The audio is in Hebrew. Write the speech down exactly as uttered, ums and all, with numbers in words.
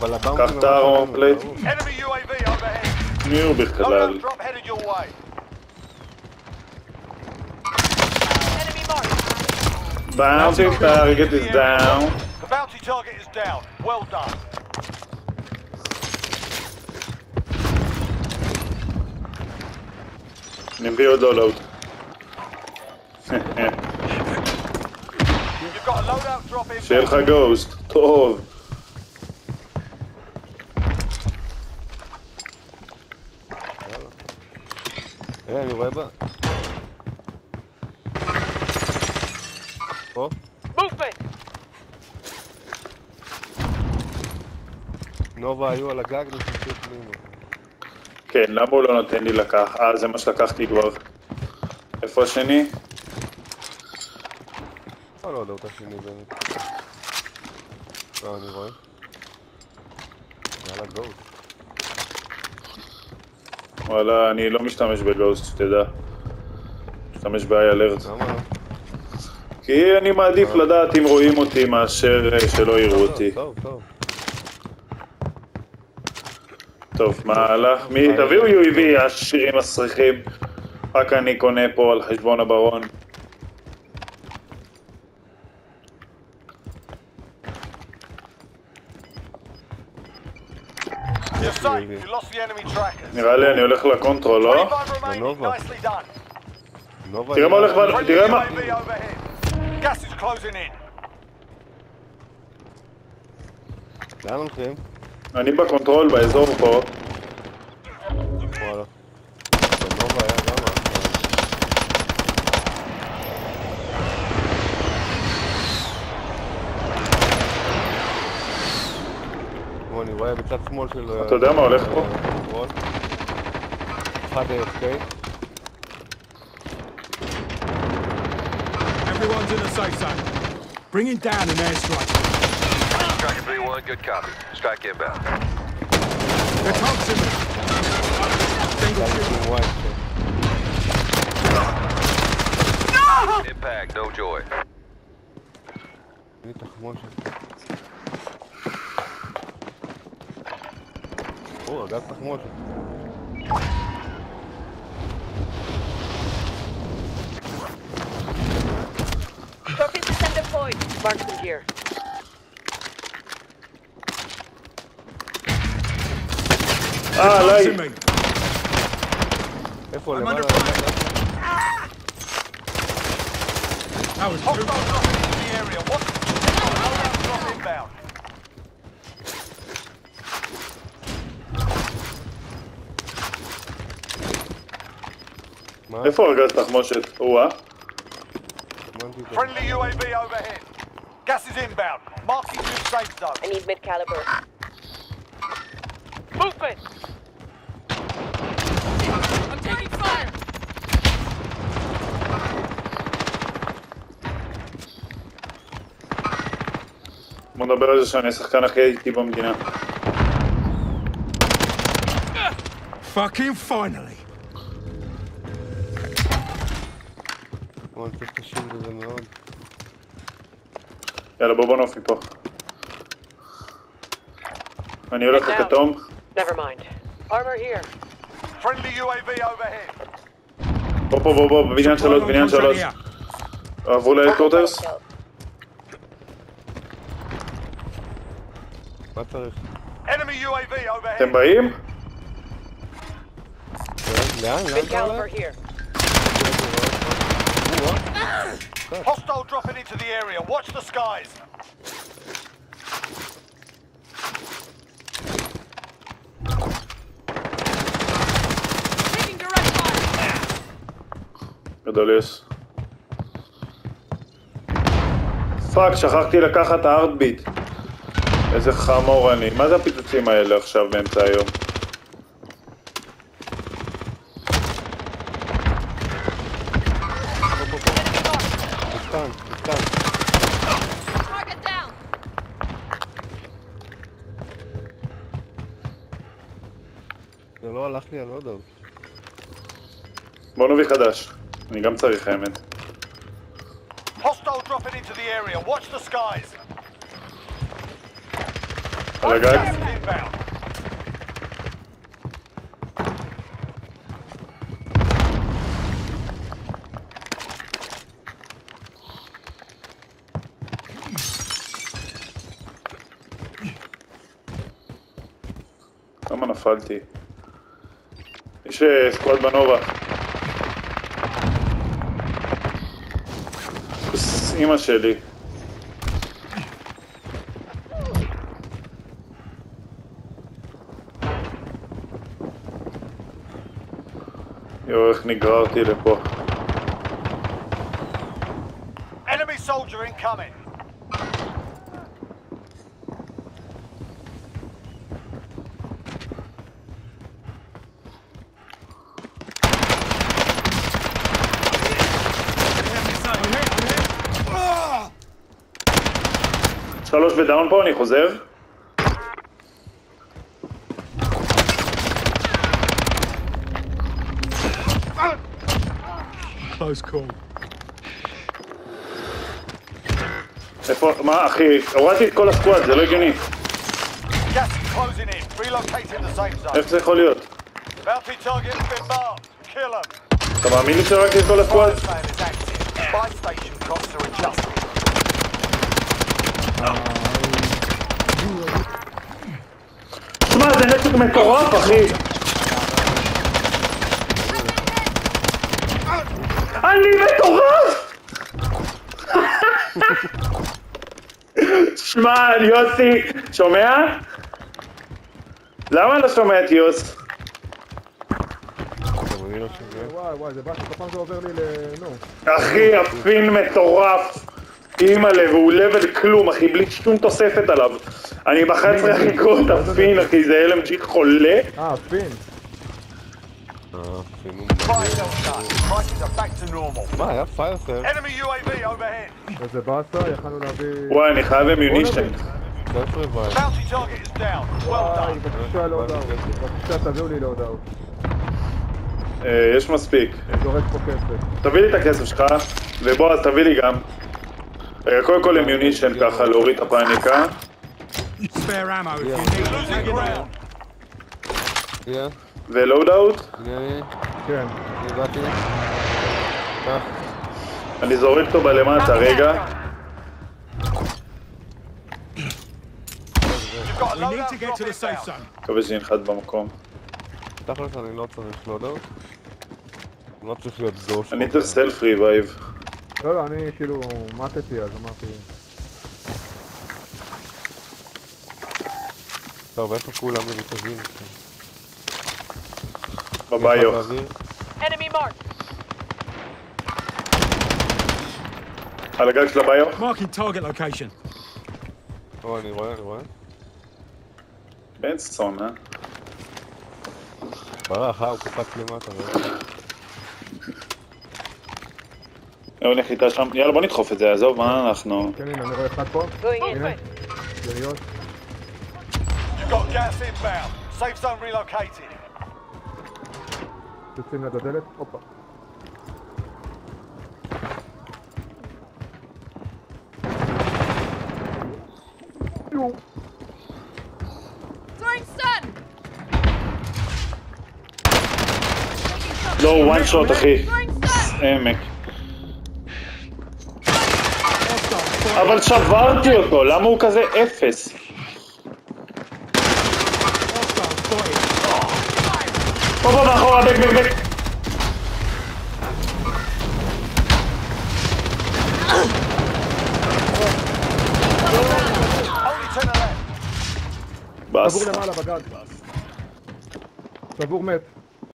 קח את הארום פלייט. Enemy U A V overhead. מי הוא בכלל? Loadout drop headed your way. Enemy marked. Bounty target is down. The bounty target is down. Well done. אני מביא עוד לולאוט. You've got a loadout drop in. שיהיה לך גוסט. טוב. אה, אני רואה בה. פה? Movement. נובה היו על הגג נשאיר פנימה. כן, למה הוא לא נותן לי לקח? אה, זה מה שלקחתי כבר. איפה השני? אני לא יודע אותה שני באמת. לא, אני רואה. יאללה, גוסט. וואלה, אני לא משתמש בגוסט, שתדע. משתמש ב-איי אלרט. למה? כי אני מעדיף לדעת אם רואים אותי מאשר שלא יראו אותי. טוב, טוב. טוב, מה הלך? מי? תביאו יו אי וי, השירים מסריחים. רק אני קונה פה על חשבון הברון. You're safe. You lost the enemy trackers. נראה לי אני הולך לקונטרול, לא? twenty-five remaining. Nova. Nicely done. נובה... תראה מה הולך ב... Friendly תראה U מה... A V overhead. Gas is closing in. לאן הולכים? אני בקונטרול באזור פה. וואלה. נובה היה גם אחלה. אני רואה בצד שמאל של... אתה יודע מה הולך פה? אחד A F K. Everyone's in the safe zone. Bringing down an airstrike. Striker three one, good copy. Strike inbound. They're pouncing me. Single kill. Impact, no joy. אין לי תחמושת. או, אגב תחמושת. Trophies to send deployed. Mark them here. אה, עליי. Pouncing me. איפה I'm למעלה? under fire. That was Hostile two. dropping into the area. What? Loadout drop inbound. מה? איפה ארגז תחמושת? או-אה. Friendly U A V overhead. Gas is inbound. Marking new safe zone. I need mid-caliber. Movement. I'm taking fire! בוא נדבר על זה שאני השחקן הכי איטי במדינה. Fucking finally. בוא נצטרך קשים בזה מאוד. יאללה בוא בוא נוף מפה. אני הולך לכתום. Never mind. Armor here. Friendly U A V overhead. בוא פה בוא בוא בבניין שלוש, בניין שלוש. עברו להדקורטרס? מה צריך? Enemy U A V overhead. אתם באים? לאן? לאן? Mid-caliber here. Hostile dropping into the area. Watch the skies. Taking direct fire. גדול יש. פאק, שכחתי לקחת את הארטביט. איזה חמור אני. מה זה הפיצוצים האלה עכשיו באמצע היום? כאן, כאן. Target down. זה לא הלך לי, אני לא יודע. בוא נביא חדש. אני גם צריך האמת. Hostile dropping into the area. Watch the skies. על הגג? Gas is inbound. למה נפלתי? יש סקואד בנובה. כוס אמא שלי. יואו, איך נגררתי לפה. Enemy soldier incoming. שלוש ודאון פה, אני חוזר. Close call. איפה, מה אחי? הורדתי את כל הסקואד, זה לא הגיוני. Gas is closing in. Relocating the safe zone. איך זה יכול להיות? Bounty target has been marked. Kill them. אתה מאמין לי שהרגתי את כל הסקואד? Fire sale is active. Buy station costs are adjusted. שמע, זה נשק מטורף, אחי! אני מטורף! שמע, יוסי, שומע? למה לא שומע את יוס? וואי וואי, זה בא שכל פעם זה עובר לי ל... נו. אחי, הפין מטורף! אימא'לה, והוא לבל כלום, אחי, בלי שום תוספת עליו. אני ב-אחת עשרה חיקות, הפין, אחי, זה אל אם ג'י חולה. אה, פין. Fire sale done. Prices are back to normal. מה, היה פייר סל? Enemy U A V overhead. איזה באסה, יכלנו להביא... וואי, אני חייב אמיונישן. עשרה וואי. Bounty target is down. Well וואי, done. בבקשה לא הודעות. בבקשה תביאו לי להודעות. יש מספיק. זורק פה כסף. תביא לי את הכסף שלך, ובועז, תביא לי גם. קודם כל אמיונישן ככה, להוריד את הפאניקה. Spare ammo if you need. Losing ground. כן, ולואוד אאוט. אני... כן, אני באתי. כך. אני זורק אותו בלמטה, רגע. You've got a We need loadout to get to the drop safe inbound. zone. מקווה שנחת במקום. תכלס אני לא צריך להודעות. אני לא צריך להיות דוש. אני צריך סלף ריבייב. לא, לא, אני כאילו מתתי, אז אמרתי... טוב, איפה כולם מרוכזים? בביו. Enemy marked. על הגג של הביו. Marking target location. או, אני רואה, אני רואה. בן סון, אה? ברח, אה, הוא קפץ למטה, רואה. יאללה, נחיתה שם. יאללה, בוא נדחוף את זה, עזוב, מה אנחנו... כן, הנה, אני רואה אחד פה. Going in. הנה. יריות. You've got gas inbound. Safe zone relocated. יוצאים ליד הדלת, הופה. יו. Throwing stun. לא, וואן שוט, אחי. Throwing stun. עמק. אבל שברתי אותו, למה הוא כזה אפס? Hostile spotted. פה פה מאחורה, בק בק בק. Only ten are left. בס. סבור למעלה בגג. סבור מת.